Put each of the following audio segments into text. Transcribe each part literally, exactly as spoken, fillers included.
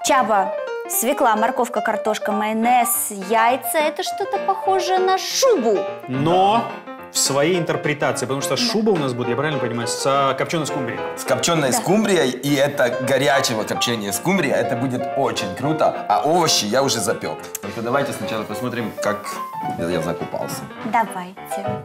Чаба, свекла, морковка, картошка, майонез, яйца – это что-то похожее на шубу. Но в своей интерпретации, потому что шуба у нас будет, я правильно понимаю, с копченой скумбрией. С копченой да. скумбрией, и это горячего копчения скумбрии, это будет очень круто. А овощи я уже запек. Только давайте сначала посмотрим, как я закупался. Давайте.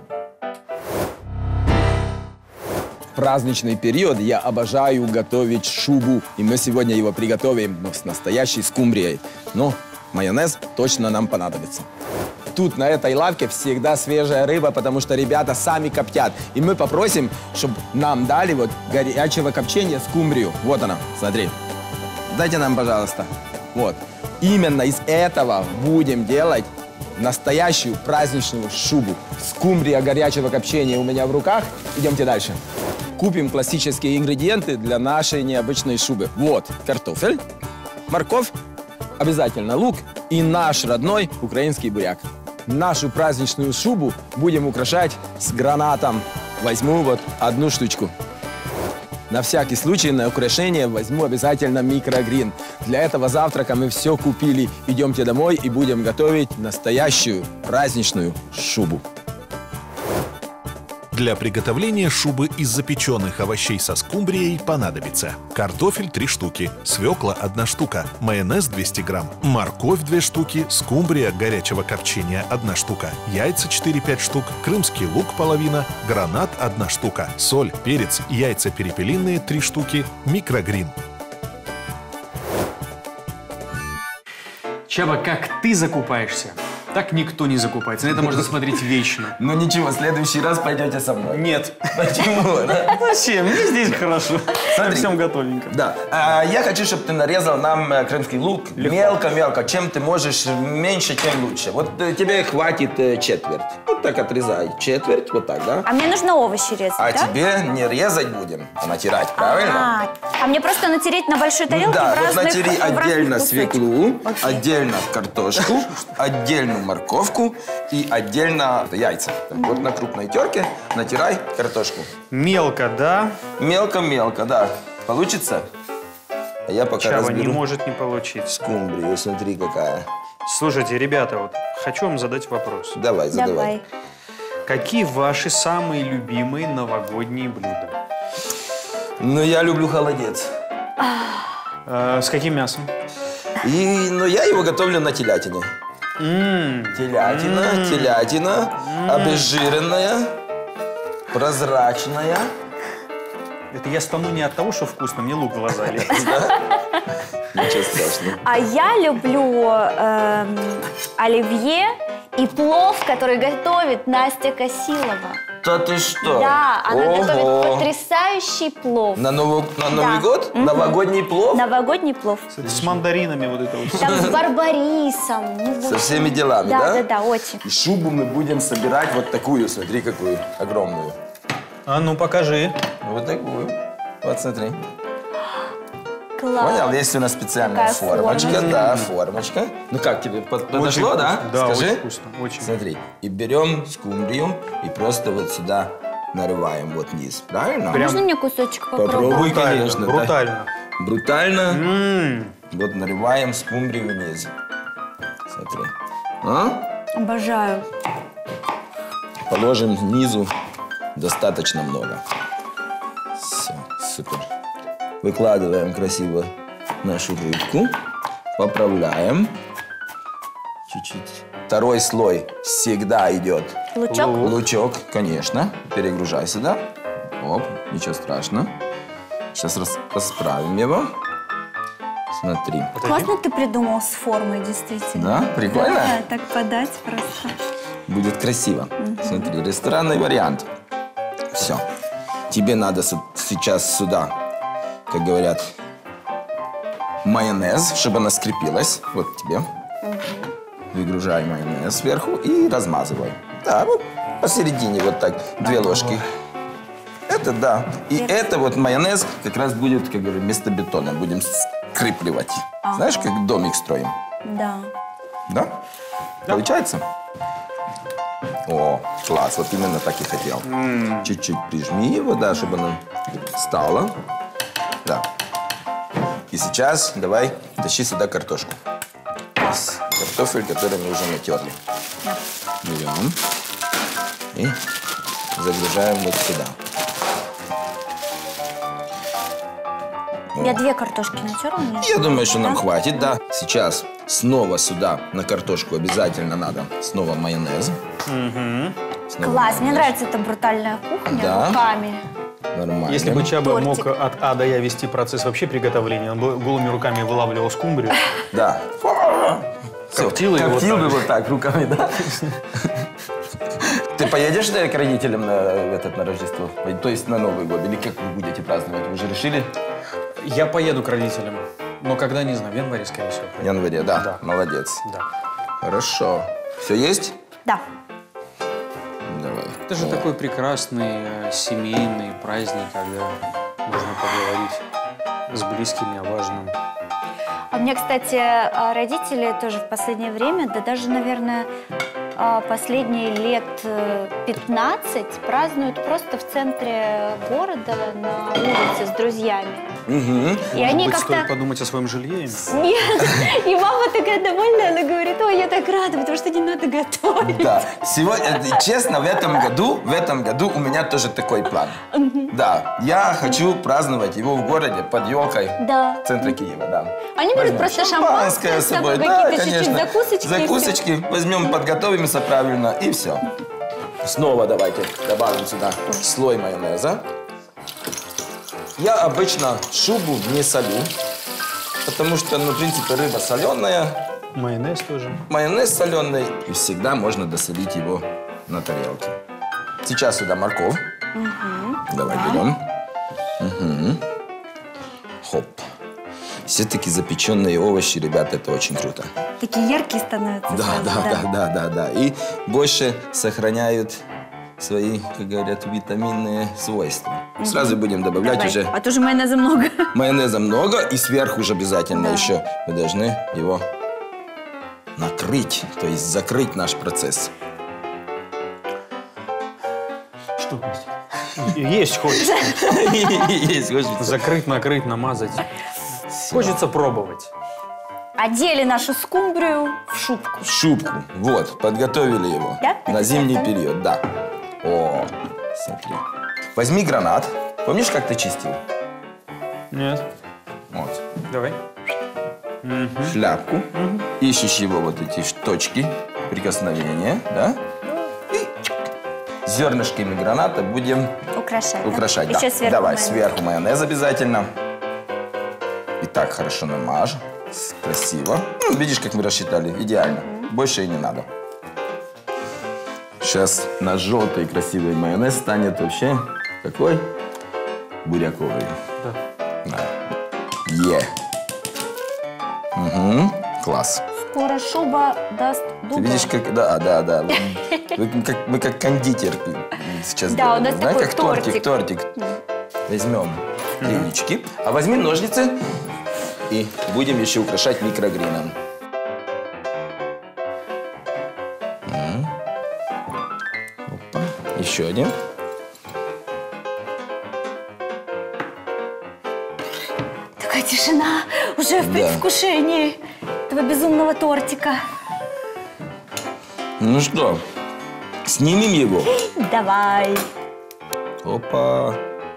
В праздничный период я обожаю готовить шубу, и мы сегодня его приготовим с настоящей скумбрией. Но майонез точно нам понадобится. Тут на этой лавке всегда свежая рыба, потому что ребята сами коптят. И мы попросим, чтобы нам дали вот горячего копчения скумбрию. Вот она, смотри. Дайте нам, пожалуйста. Вот. Именно из этого будем делать настоящую праздничную шубу. Скумбрия горячего копчения у меня в руках. Идемте дальше. Купим классические ингредиенты для нашей необычной шубы. Вот картофель, морковь, обязательно лук и наш родной украинский буряк. Нашу праздничную шубу будем украшать с гранатом. Возьму вот одну штучку. На всякий случай на украшение возьму обязательно микрогрин. Для этого завтрака мы все купили. Идемте домой и будем готовить настоящую праздничную шубу. Для приготовления шубы из запеченных овощей со скумбрией понадобится картофель три штуки, свекла одна штука, майонез двести грамм, морковь две штуки, скумбрия горячего копчения одна штука, яйца четыре-пять штук, крымский лук половина, гранат одна штука, соль, перец, яйца перепелиные три штуки, микрогрин. Чаба, как ты закупаешься, так никто не закупается. На это можно смотреть вечно. Ну ничего, в следующий раз пойдете со мной. Нет. Почему? Да? Зачем? Мне здесь хорошо. Смотри. Всем готовенько. Да. А, я хочу, чтобы ты нарезал нам крымский лук мелко-мелко. Чем ты можешь меньше, тем лучше. Вот тебе хватит четверть. Вот так отрезай. Четверть, вот так, да? А мне нужно овощи резать, А да? тебе не резать будем, а натирать, правильно? А, а мне просто натереть на большой тарелке Да, в вот разных, натери в разных отдельно кусочках. свеклу, Окей. отдельно картошку, отдельно морковку и отдельно яйца. Так, вот на крупной терке натирай картошку. Мелко, да? Мелко-мелко, да. Получится? А я пока Чаба разберу. не может не получиться. Скумбрию, смотри какая. Слушайте, ребята, вот хочу вам задать вопрос. Давай, задавай. Давай. Какие ваши самые любимые новогодние блюда? Ну, я люблю холодец. Э, с каким мясом? И, ну, я его готовлю на телятине. М-м. Телятина, М-м. телятина, М-м. обезжиренная, прозрачная. Это я стану не от того, что вкусно, мне лук в глаза лезет. Ничего страшного. А я люблю эм, оливье и плов, который готовит Настя Косилова. Да ты что? Да, она Ого. готовит потрясающий плов. На, ново... на Новый Да. год? Мгм. Новогодний плов? Новогодний плов. С мандаринами вот это вот. Там с барбарисом. Ну, в Со общем, всеми делами, да? Да, да, да, очень. И шубу мы будем собирать вот такую, смотри, какую огромную. А ну покажи. Вот такую. Вот смотри. Класс. Понял? Есть у нас специальная Такая формочка. формочка. Да, формочка. Ну как тебе, под- подошло, Очень да? вкусно. Да, Скажи. очень вкусно. Очень. Смотри, и берем скумбрию и просто вот сюда нарываем вот низ. Правильно? Прям- Можно мне кусочек попробовать? Попробуй, Брутально, конечно. да. брутально. Брутально. М. Вот нарываем скумбрию вниз. Смотри. А? Обожаю. Положим снизу достаточно много. Все, супер. Выкладываем красиво нашу рыбку. Поправляем. Чуть-чуть. Второй слой всегда идет. Лучок? Лучок, конечно. Перегружай сюда. Оп, ничего страшного. Сейчас рас- расправим его. Смотри. Классно ты придумал с формой, действительно. Да? Прикольно? Да, так подать просто. Будет красиво. Смотри, ресторанный вариант. Все. Тебе надо с- сейчас сюда, как говорят, майонез, чтобы она скрепилась. Вот тебе. Выгружай майонез сверху и размазывай. Да, вот посередине вот так, две ложки. Это да. И это вот майонез как раз будет, как говорю, вместо бетона. Будем скрепливать. Ага. Знаешь, как домик строим? Да. Да? Получается? О, класс, вот именно так и хотел. Чуть-чуть прижми его, да, чтобы она стала. Да. И сейчас давай тащи сюда картошку. Картофель, который мы уже натерли. Да. Берем и загружаем вот сюда. Я две картошки натерла. Мне Я думаю, что нам да? хватит, да. Сейчас снова сюда на картошку обязательно надо снова майонез. Угу. Снова Класс, мне майонез. нравится эта брутальная кухня Да. руками. Нормально. Если бы Чаба мог Тортик. от А до Я вести процесс вообще приготовления, он бы голыми руками вылавливал скумбрию. Да. Коптил его Коптил так. бы вот так руками, да? Ты поедешь да, к родителям на, этот, на Рождество? То есть на Новый год? Или как вы будете праздновать? Вы уже решили? Я поеду к родителям, но когда, не знаю, в январе, скорее всего. В январе, да. Да. Молодец. Да. Хорошо. Все есть? Да. Давай. Это же О. такой прекрасный э, семейный праздник, когда можно поговорить с близкими о важном. А мне, кстати, а, родители тоже в последнее время, да даже, наверное, а, последние лет э, пятнадцать празднуют просто в центре города на улице с друзьями. Угу. И Может они быть, как-то... стоит подумать о своем жилье? Нет. И мама такая довольная, она говорит: ой, я так рада, потому что не надо готовить. Да. Сегодня, честно, в этом году, в этом году у меня тоже такой план. Да. Я хочу праздновать его в городе под елкой Да. в центре Киева, да. Они берут Возьмем просто с шампанское с собой, собой, да, какие-то чуть-чуть конечно. закусочки. и всё. Закусочки возьмем, подготовимся правильно и все. Снова давайте добавим сюда слой майонеза. Я обычно шубу не солю, потому что, ну, в принципе, рыба соленая, Майонез тоже. майонез соленый, и всегда можно досолить его на тарелке. Сейчас сюда морковь. Давай берем. Угу. Хоп. Все-таки запеченные овощи, ребята, это очень круто. Такие яркие становятся. Да, сразу, да, да, да, да, да. И больше сохраняют свои, как говорят, витаминные свойства. Сразу будем добавлять Давай. уже А то же майонеза много. майонеза много, и сверху уже обязательно Да. еще мы должны его накрыть, то есть закрыть наш процесс. Что есть хочется. Есть, хочется. Закрыть, накрыть, намазать. Хочется пробовать. Одели нашу скумбрию в шубку. Шубку. Вот, подготовили его. Да? На зимний Готовы? период, да. О, смотри. Возьми гранат. Помнишь, как ты чистил? Нет. Вот. Давай. Шляпку. Ищешь его вот эти ш- точки прикосновения, да? И зернышками граната будем Украшать. да? украшать. Да. Еще сверху Давай, майонез. сверху майонез обязательно. И так хорошо намажь. С- Красиво. Ну, видишь, как мы рассчитали. Идеально. Больше и не надо. Сейчас наш желтый красивый майонез станет вообще какой? Буряковый. Да. Да. Е. Угу. Класс. Скоро шуба даст Ты дубла. видишь, как... Да, да, да. Мы как, мы как кондитер сейчас Да, у делаем. нас Знаешь, такой как тортик, тортик. тортик. Возьмем яички, а возьми ножницы и будем еще украшать микрогрином. М. Опа. Еще один. Такая тишина уже в Да. предвкушении этого безумного тортика. Ну что, снимем его? Давай. Опа.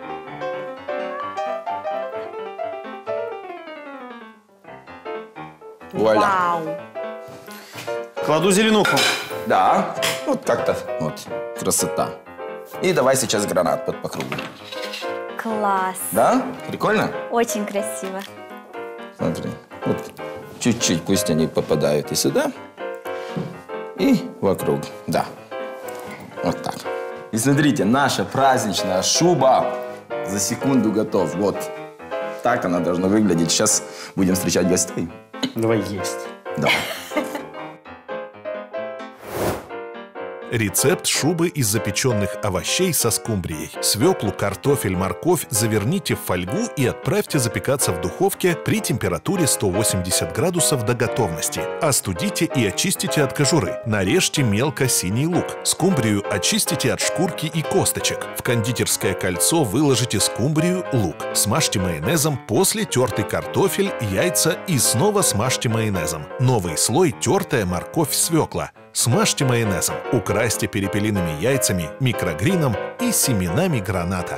Вуаля. Вау. Кладу зеленуху. Да, вот как-то, вот, красота. И давай сейчас гранат под по кругу. Класс. Да? Прикольно? Очень красиво. Смотри, вот чуть-чуть пусть они попадают и сюда, и вокруг, да. Вот так. И смотрите, наша праздничная шуба за секунду готов. Вот так она должна выглядеть. Сейчас будем встречать гостей. Давай есть. Да. Рецепт шубы из запеченных овощей со скумбрией. Свеклу, картофель, морковь заверните в фольгу и отправьте запекаться в духовке при температуре сто восемьдесят градусов до готовности. Остудите и очистите от кожуры. Нарежьте мелко синий лук. Скумбрию очистите от шкурки и косточек. В кондитерское кольцо выложите скумбрию, лук. Смажьте майонезом, после тертый картофель, яйца и снова смажьте майонезом. Новый слой тертая морковь, свекла. Смажьте майонезом. Украсьте перепелиными яйцами, микрогрином и семенами граната.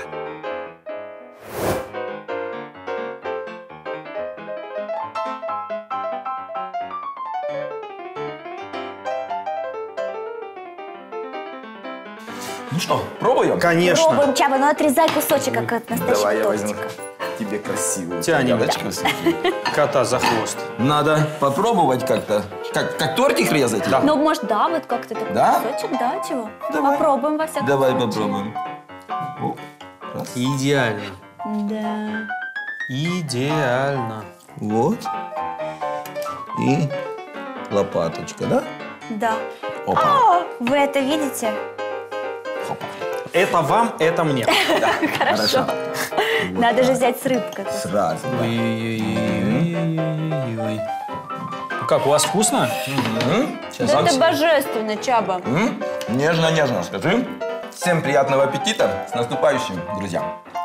Ну что, пробуем? Конечно. Пробуем, Чаба, но отрезай кусочек, как от настоящего Давай я возьму тортика. тебе красивую Тянем. тарелочку. Кота за хвост. Надо попробовать как-то. Как, как тортик резать? Да. Ну, может, да, вот как-то такой Да? кусочек, да, чего? Давай. Попробуем во всяком Давай случае. попробуем. О, раз. Идеально. Да. Идеально. Вот. И лопаточка, да? Да. Опа. О, вы это видите? Опа. Это вам, это мне. Хорошо. Вот Надо так. же взять с рыбкой. Сразу. Да. Ой-ой-ой-ой-ой-ой. Ну как, у вас вкусно? М? Сейчас Да Макс- это божественно, Чаба. М? Нежно-нежно, скажи. Всем приятного аппетита. С наступающим, друзья.